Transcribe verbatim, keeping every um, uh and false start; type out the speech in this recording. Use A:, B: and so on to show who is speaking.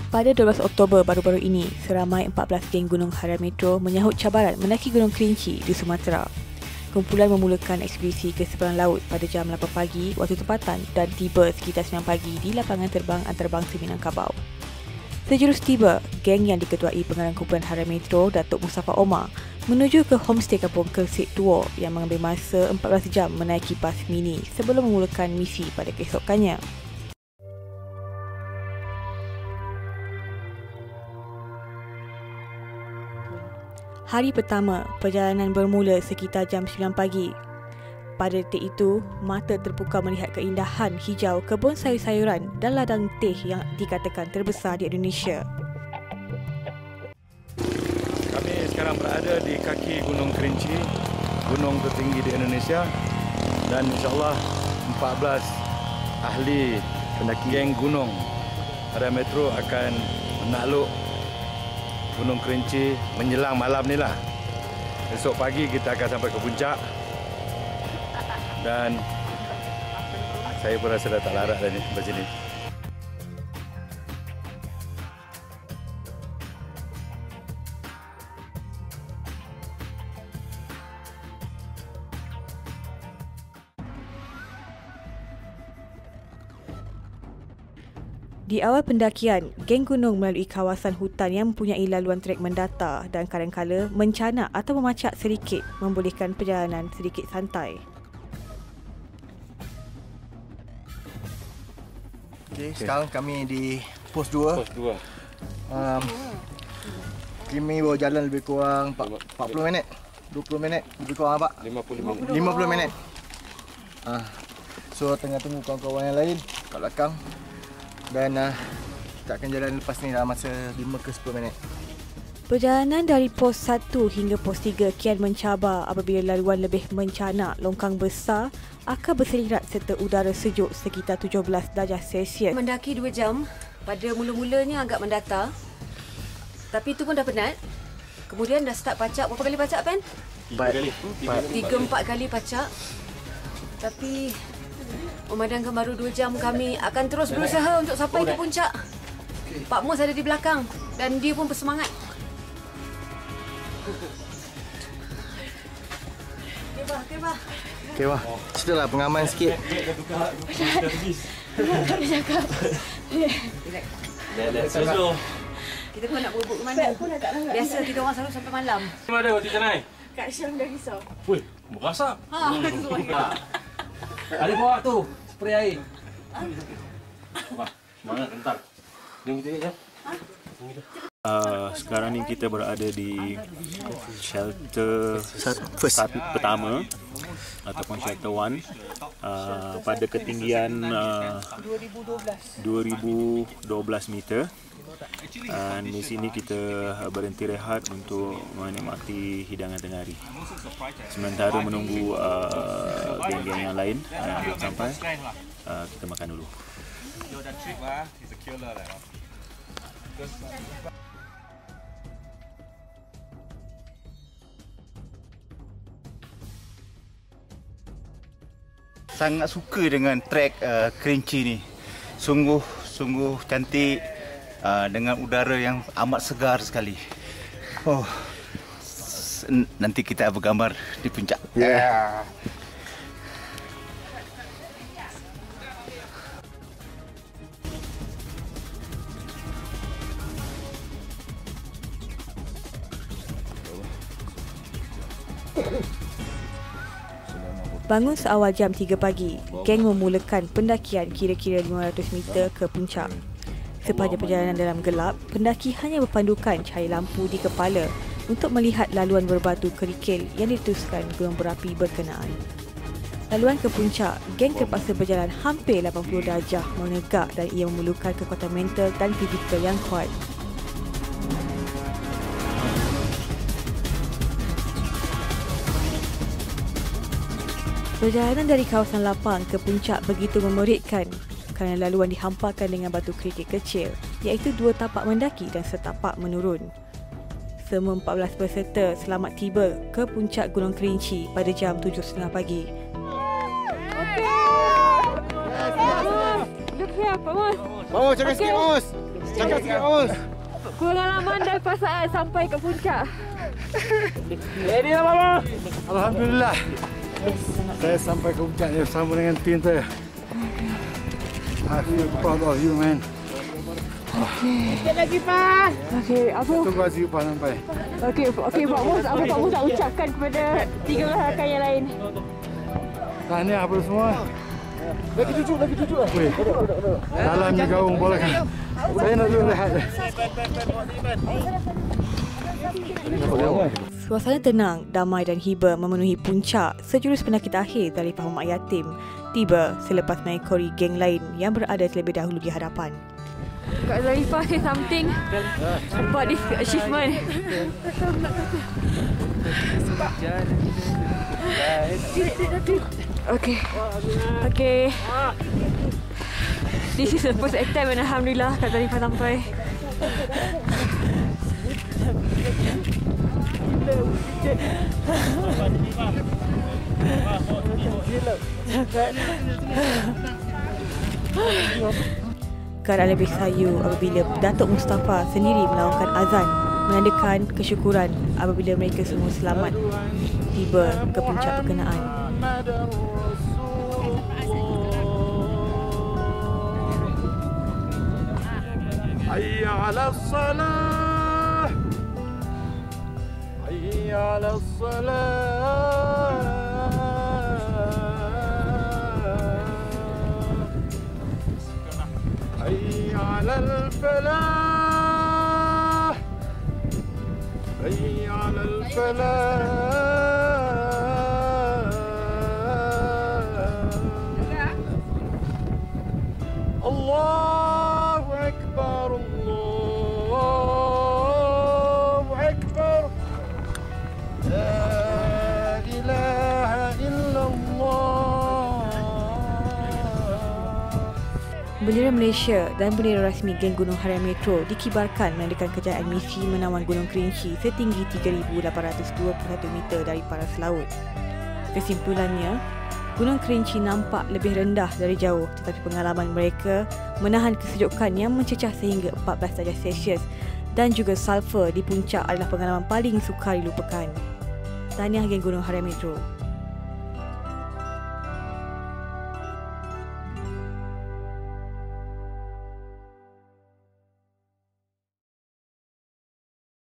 A: Pada dua belas Oktober baru-baru ini, seramai empat belas geng gunung harian metro menyahut cabaran mendaki Gunung Kerinci di Sumatera. Kumpulan memulakan ekspedisi ke seberang laut pada jam lapan pagi waktu tempatan dan tiba sekitar sembilan pagi di lapangan terbang antarabangsa Minangkabau. Sejurus tiba, geng yang diketuai pengarang kumpulan harian metro Datuk Mustafa Omar menuju ke homestay kampung Kersik Tua yang mengambil masa empat belas jam menaiki bas mini sebelum memulakan misi pada keesokannya. Hari pertama, perjalanan bermula sekitar jam sembilan pagi. Pada detik itu, mata terbuka melihat keindahan hijau kebun sayur-sayuran dan ladang teh yang dikatakan terbesar di Indonesia.
B: Kami sekarang berada di kaki Gunung Kerinci, gunung tertinggi di Indonesia, dan insyaAllah empat belas ahli pendaki geng gunung harian metro akan menakluk Gunung Kerinci menjelang malam ni lah. Esok pagi kita akan sampai ke puncak dan saya pun rasa dah tak larat dah ni sampai sini.
A: Di awal pendakian, geng gunung melalui kawasan hutan yang mempunyai laluan trek mendata dan kadang-kala mencanak atau memacak sedikit membolehkan perjalanan sedikit santai.
C: Okey, sekarang kami di pos dua.
B: Pos dua.
C: Um, kami bawa jalan lebih kurang empat puluh minit. dua puluh minit lebih kurang apa?
B: lima puluh minit.
C: lima puluh minit. Ah. So tengah tunggu kawan-kawan yang lain kat belakang. Dan uh, kita akan jalan lepas ni dalam masa lima ke sepuluh minit.
A: Perjalanan dari pos satu hingga pos tiga kian mencabar apabila laluan lebih mencanak, longkang besar, akan berselirat serta udara sejuk sekitar tujuh belas darjah Celsius.
D: Mendaki dua jam, pada mula-mulanya agak mendata. Tapi itu pun dah penat. Kemudian dah start pacak. Berapa kali pacak, Pen?
B: Tiga kali.
D: Tiga, empat kali pacak. Tapi memandangkan baru dua jam, kami akan terus berusaha untuk sampai ke puncak. Pak Mus ada di belakang dan dia pun bersemangat. Okey, bah, okey, bah.
C: Okey, wah. Ceritalah pengaman sikit.
D: Tak cakap. Kita pun nak bubuk ke mana? Biasa kita orang selalu sampai malam.
E: Di mana waktu kita naik?
D: Kak Syam dah risau.
E: Woi, berasap.
D: Ha,
E: Ada bawa tu, spray air. Apa? Mana rentar? Jom kita je.
F: Uh, sekarang ni kita berada di shelter
C: First.
F: satu pertama ataupun shelter one uh, pada ketinggian uh, dua ribu dua belas meter. Dan di sini kita berhenti rehat untuk menikmati hidangan tengah hari. Sementara menunggu uh, geng-geng yang lain yang belum sampai, uh, kita makan dulu.
G: Sangat suka dengan trek uh, Kerinci ni. Sungguh sungguh cantik uh, dengan udara yang amat segar sekali. Oh. Nanti kita bergambar di puncak.
C: Yeah.
A: Bangun seawal jam tiga pagi, geng memulakan pendakian kira-kira lima ratus meter ke puncak. Sepanjang perjalanan dalam gelap, pendaki hanya berpandukan cahaya lampu di kepala untuk melihat laluan berbatu kerikil yang diteruskan gunung berapi berkenaan. Laluan ke puncak, geng terpaksa berjalan hampir lapan puluh darjah menegak dan ia memerlukan kekuatan mental dan fizikal yang kuat. Perjalanan dari kawasan lapang ke puncak begitu memerikkan kerana laluan dihampakan dengan batu kerikil kecil, iaitu dua tapak mendaki dan setapak menurun. Semua empat belas peserta selamat tiba ke puncak Gunung Kerinci pada jam tujuh tiga puluh pagi.
C: Look here, Pak Mus. Pak Mus, cakap sikit, Pak Mus. Cakap sikit, Amos.
A: Pengalaman dan perasaan sampai ke puncak.
E: Ready lah, Mama?
B: Alhamdulillah. Saya sampai ke puncak ni bersama dengan tim saya. I feel proud of you, man.
A: Sikit lagi, Pak. Okey, apa?
B: Tunggu Aziz Pak sampai.
A: Okey, okey Pak Mus, apa Pak Mus nak ucapkan kepada tiga belas rakan yang lain?
B: Tahniah apa semua.
C: Lagi cucuk, lagi cucuk.
B: Weh, dalamnya gaung bola kan. Saya nak dulu rehat.
A: Suasana tenang, damai dan hiba memenuhi puncak sejurus pendaki akhir dari Faham Mak Yatim tiba selepas mengekori geng lain yang berada terlebih dahulu di hadapan. Kak Zarifah say something about this achievement. Okay. Okay. This is the first attempt and Alhamdulillah Kak Zarifah sampai. Keadaan lebih sayu apabila Datuk Mustafa sendiri melaungkan azan menandakan kesyukuran apabila mereka semua selamat tiba ke puncak berkenaan.
B: Hayya 'alas salah. Hayya 'alas salah. حي على الفلاح حي على الفلاح الله أكبر الله أكبر لا إله إلا الله.
A: Bendera Malaysia dan bendera rasmi geng Gunung Harian Metro dikibarkan menandakan kejayaan misi menawan Gunung Kerinci setinggi tiga ribu lapan ratus dua puluh satu meter dari paras laut. Kesimpulannya, Gunung Kerinci nampak lebih rendah dari jauh tetapi pengalaman mereka menahan kesejukan yang mencecah sehingga empat belas darjah Celsius dan juga sulfur di puncak adalah pengalaman paling sukar dilupakan. Tahniah geng Gunung Harian Metro.